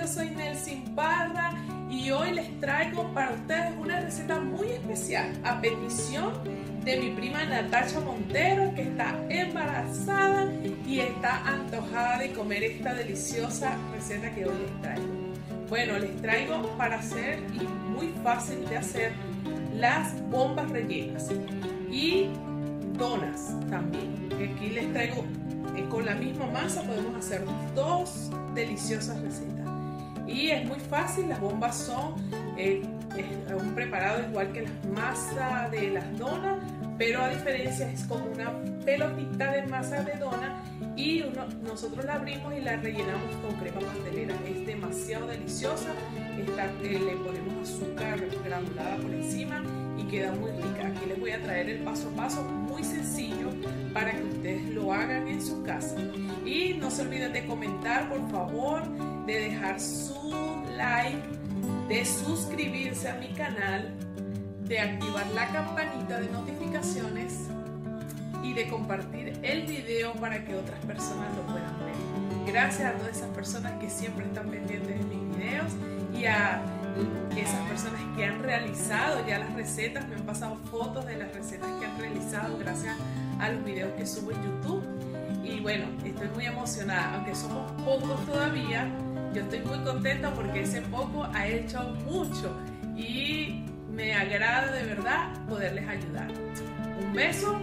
yo soy Nelsin Parra y hoy les traigo para ustedes una receta muy especial a petición de mi prima Natacha Montero, que está embarazada y está antojada de comer esta deliciosa receta que hoy les traigo. Bueno, les traigo para hacer, y muy fácil de hacer, las bombas rellenas y donas también. Aquí les traigo con la misma masa, podemos hacer dos deliciosas recetas y es muy fácil. Las bombas son un preparado igual que la masa de las donas, pero a diferencia es como una pelotita de masa de dona y nosotros la abrimos y la rellenamos con crema pastelera. Es demasiado deliciosa. Le ponemos azúcar granulada por encima y queda muy rica. Aquí les voy a traer el paso a paso muy sencillo para que ustedes lo hagan en su casa. Y no se olviden de comentar, por favor, de dejar su like, de suscribirse a mi canal, de activar la campanita de notificaciones y de compartir el video para que otras personas lo puedan ver. Gracias a todas esas personas que siempre están pendientes de mis videos y a esas personas que han realizado ya las recetas. Me han pasado fotos de las recetas que han realizado gracias a los videos que subo en YouTube. Y bueno, estoy muy emocionada, aunque somos pocos todavía. Yo estoy muy contenta porque ese poco ha hecho mucho y me agrada de verdad poderles ayudar. Un beso.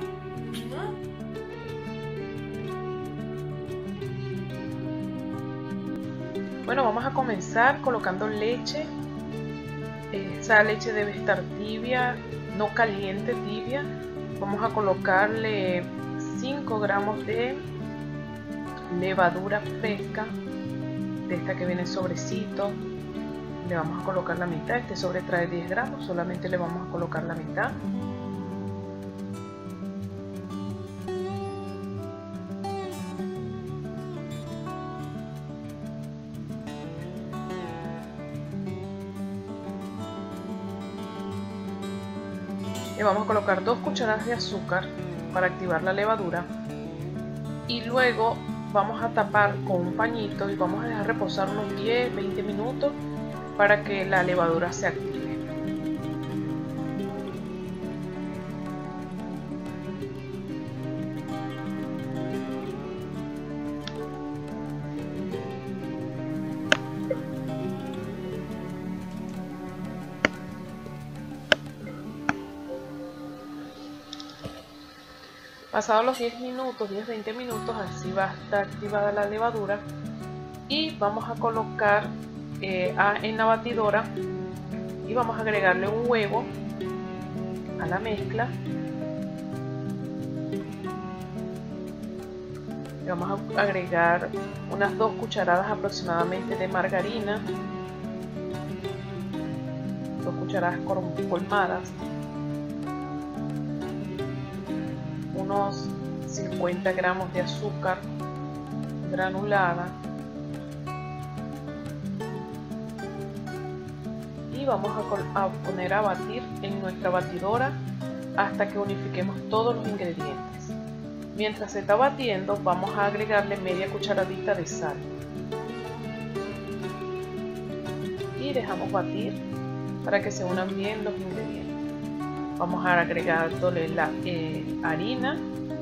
Bueno, vamos a comenzar colocando leche. Esa leche debe estar tibia, no caliente, tibia. Vamos a colocarle 5 gramos de levadura fresca, de esta que viene en sobrecito. Le vamos a colocar la mitad. Este sobre trae 10 gramos, solamente le vamos a colocar la mitad. Le vamos a colocar 2 cucharadas de azúcar para activar la levadura y luego vamos a tapar con un pañito y vamos a dejar reposar unos 10-20 minutos para que la levadura se active. Pasados los 10 minutos, 10-20 minutos, así va a estar activada la levadura y vamos a colocar en la batidora y vamos a agregarle un huevo a la mezcla. Le vamos a agregar unas 2 cucharadas aproximadamente de margarina, 2 cucharadas colmadas, unos 50 gramos de azúcar granulada y vamos a poner a batir en nuestra batidora hasta que unifiquemos todos los ingredientes. Mientras se está batiendo, vamos a agregarle media cucharadita de sal y dejamos batir para que se unan bien los ingredientes. Vamos a agregarle la harina,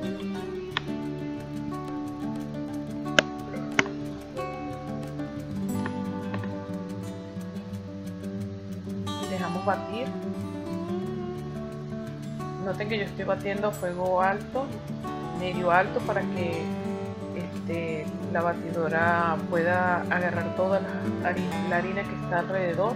dejamos batir. Noten que yo estoy batiendo a fuego alto, medio alto, para que la batidora pueda agarrar toda la harina que está alrededor.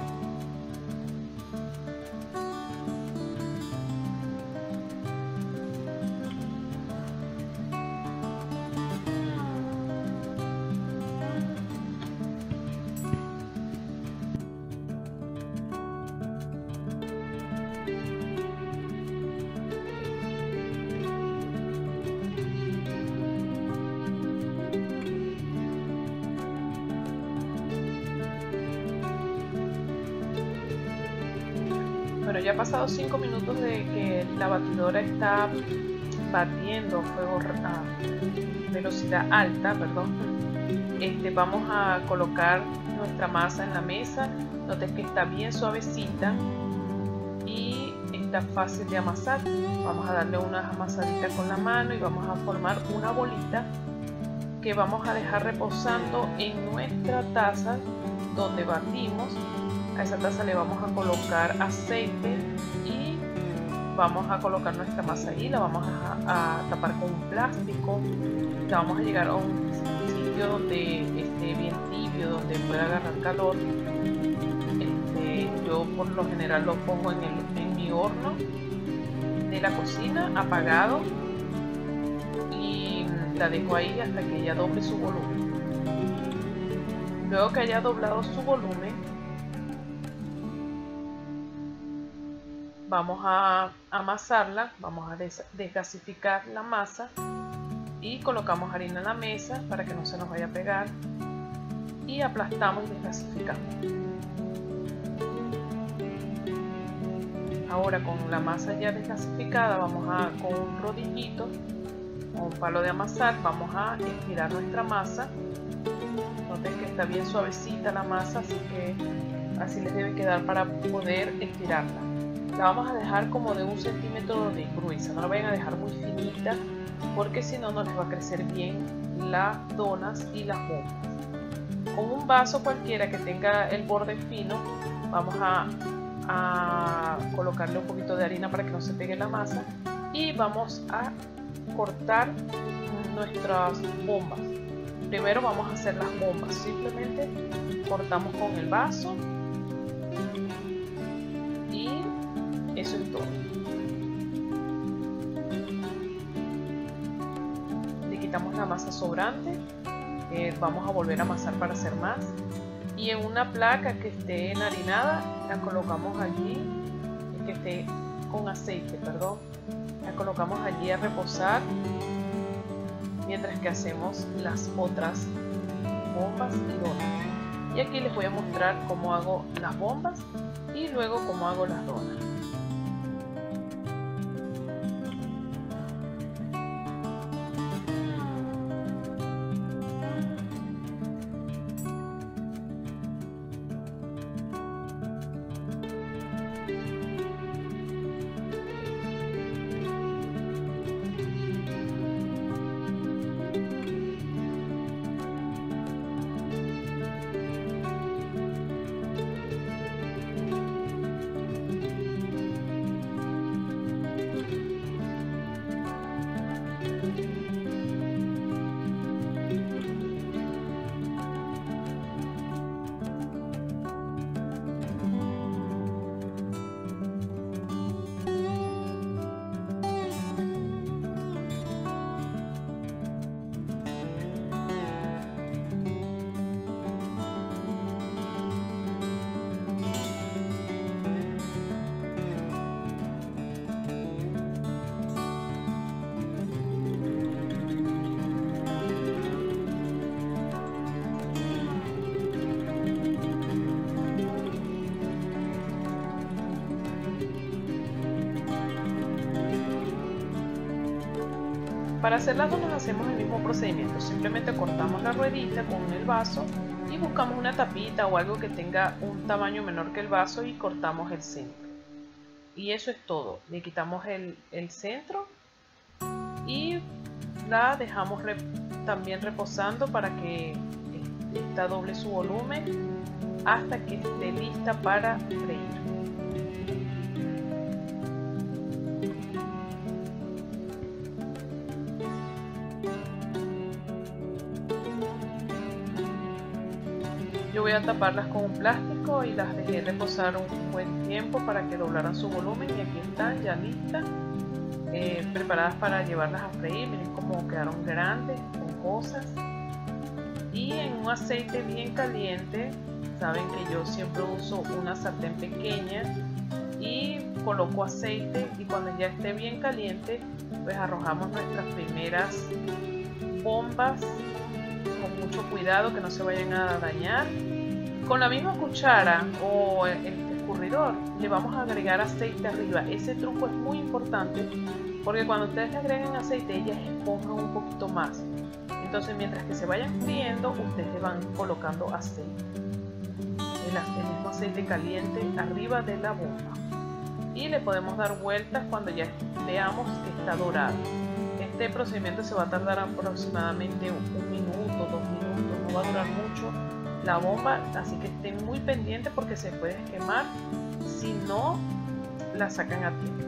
Bueno, ya ha pasado 5 minutos de que la batidora está batiendo a velocidad alta, perdón. vamos a colocar nuestra masa en la mesa. Noten que está bien suavecita y está fácil de amasar. Vamos a darle unas amasaditas con la mano y vamos a formar una bolita que vamos a dejar reposando en nuestra taza donde batimos. A esa taza le vamos a colocar aceite y vamos a colocar nuestra masa ahí. La vamos a tapar con un plástico. La vamos a llegar a un sitio donde esté bien tibio, donde pueda agarrar calor. Yo por lo general lo pongo en mi horno de la cocina apagado y la dejo ahí hasta que ella doble su volumen. Luego que haya doblado su volumen, vamos a amasarla, vamos a desgasificar la masa y colocamos harina en la mesa para que no se nos vaya a pegar y aplastamos y desgasificamos. Ahora con la masa ya desgasificada vamos con un rodillito o un palo de amasar, vamos a estirar nuestra masa. Noten que está bien suavecita la masa, así que así les debe quedar para poder estirarla. La vamos a dejar como de 1 centímetro de gruesa, no la vayan a dejar muy finita porque si no, no les va a crecer bien las donas y las bombas. Con un vaso cualquiera que tenga el borde fino, vamos a colocarle un poquito de harina para que no se pegue la masa y vamos a cortar nuestras bombas. Primero vamos a hacer las bombas, simplemente cortamos con el vaso y eso es todo. Le quitamos la masa sobrante, vamos a volver a amasar para hacer más. Y en una placa que esté enharinada la colocamos allí, que esté con aceite, perdón, la colocamos allí a reposar mientras que hacemos las otras bombas y donas. Y aquí les voy a mostrar cómo hago las bombas y luego cómo hago las donas. Para hacer las donas hacemos el mismo procedimiento, simplemente cortamos la ruedita con el vaso y buscamos una tapita o algo que tenga un tamaño menor que el vaso y cortamos el centro. Y eso es todo, le quitamos el centro y la dejamos también reposando para que esta doble su volumen hasta que esté lista para freír. Yo voy a taparlas con un plástico y las dejé reposar un buen tiempo para que doblaran su volumen y aquí están ya listas, preparadas para llevarlas a freír. Miren cómo quedaron grandes, esponjosas y en un aceite bien caliente. Saben que yo siempre uso una sartén pequeña y coloco aceite y cuando ya esté bien caliente pues arrojamos nuestras primeras bombas con mucho cuidado que no se vayan a dañar. Con la misma cuchara o el escurridor le vamos a agregar aceite arriba. Ese truco es muy importante porque cuando ustedes le agregan aceite ellas esponjan un poquito más. Entonces mientras que se vayan friendo, ustedes le van colocando aceite, el mismo aceite caliente arriba de la bomba, y le podemos dar vueltas cuando ya veamos que está dorado. Este procedimiento se va a tardar aproximadamente 1 minuto, 2 minutos, no va a durar mucho la bomba, así que estén muy pendientes porque se puede quemar si no la sacan a tiempo.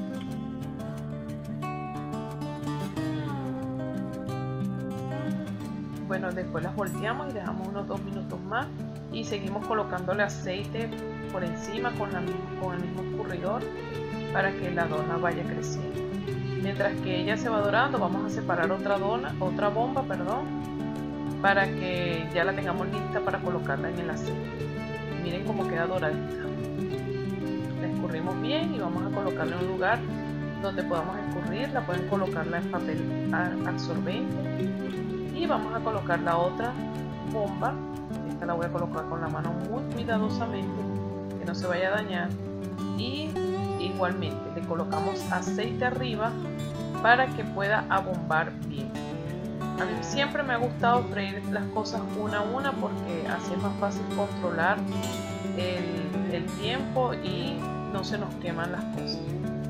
Bueno, después las volteamos y dejamos unos 2 minutos más y seguimos colocándole aceite por encima con el mismo escurridor para que la dona vaya creciendo. Mientras que ella se va dorando, vamos a separar otra bomba, para que ya la tengamos lista para colocarla en el aceite. Miren cómo queda doradita. La escurrimos bien y vamos a colocarla en un lugar donde podamos escurrirla. Pueden colocarla en papel absorbente. Y vamos a colocar la otra bomba. Esta la voy a colocar con la mano muy cuidadosamente, que no se vaya a dañar. Y igualmente le colocamos aceite arriba para que pueda abombar bien. A mí siempre me ha gustado freír las cosas una a una porque así es más fácil controlar el tiempo y no se nos queman las cosas.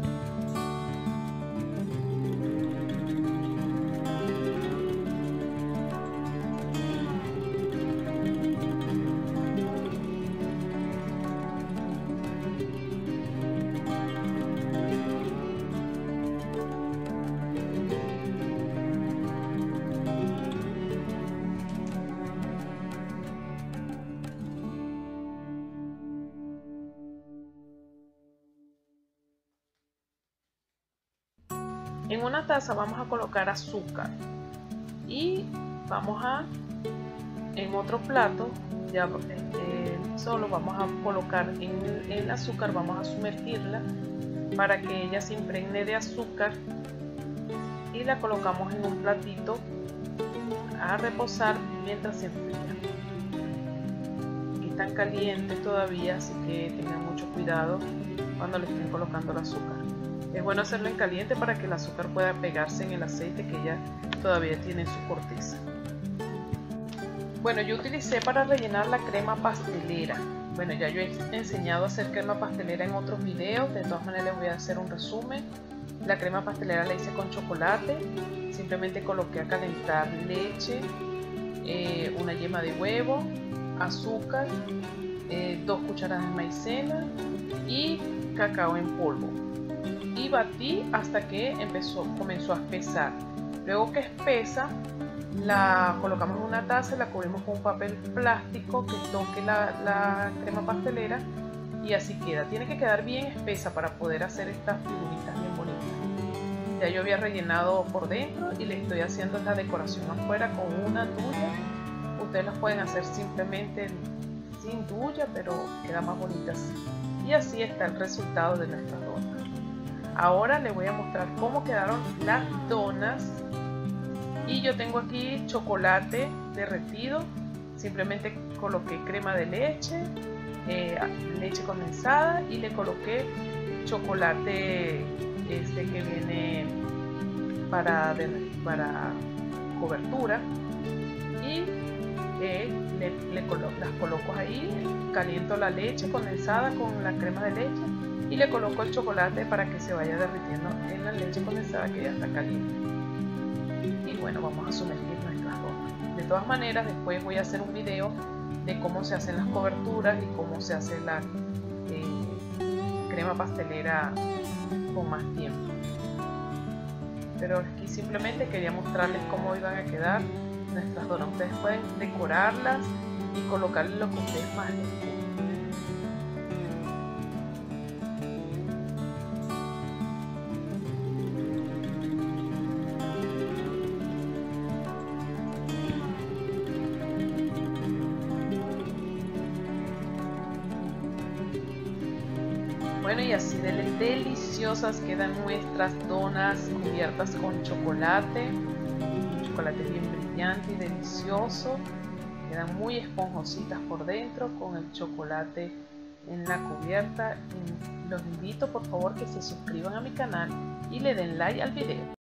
En una taza vamos a colocar azúcar y vamos en otro plato, ya solo vamos a colocar en el azúcar, vamos a sumergirla para que ella se impregne de azúcar y la colocamos en un platito a reposar mientras se enfría. Están calientes todavía, así que tengan mucho cuidado cuando le estén colocando el azúcar. Es bueno hacerlo en caliente para que el azúcar pueda pegarse en el aceite que ya todavía tiene su corteza. Bueno, yo utilicé para rellenar la crema pastelera. Bueno, ya yo he enseñado a hacer crema pastelera en otros videos, de todas maneras les voy a hacer un resumen. La crema pastelera la hice con chocolate, simplemente coloqué a calentar leche, una yema de huevo, azúcar, 2 cucharadas de maicena y cacao en polvo. Y batí hasta que comenzó a espesar. Luego que espesa, la colocamos en una taza, la cubrimos con un papel plástico que toque la crema pastelera y así queda. Tiene que quedar bien espesa para poder hacer estas figuritas bien bonitas. Ya yo había rellenado por dentro y le estoy haciendo la decoración afuera con una duya. Ustedes las pueden hacer simplemente sin duya, pero queda más bonita así. Y así está el resultado de nuestras donas. Ahora les voy a mostrar cómo quedaron las donas. Y yo tengo aquí chocolate derretido. Simplemente coloqué crema de leche, leche condensada y le coloqué chocolate que viene para cobertura. Y las coloco ahí, caliento la leche condensada con la crema de leche y le coloco el chocolate para que se vaya derritiendo en la leche condensada que ya está caliente. Y bueno, vamos a sumergir nuestras donas. De todas maneras, después voy a hacer un video de cómo se hacen las coberturas y cómo se hace la crema pastelera con más tiempo. Pero aquí simplemente quería mostrarles cómo iban a quedar nuestras donas. Ustedes pueden decorarlas y colocarle lo que ustedes más les guste. Bueno, y así de deliciosas quedan nuestras donas cubiertas con chocolate. Un chocolate bien brillante y delicioso. Quedan muy esponjositas por dentro con el chocolate en la cubierta. Y los invito por favor que se suscriban a mi canal y le den like al video.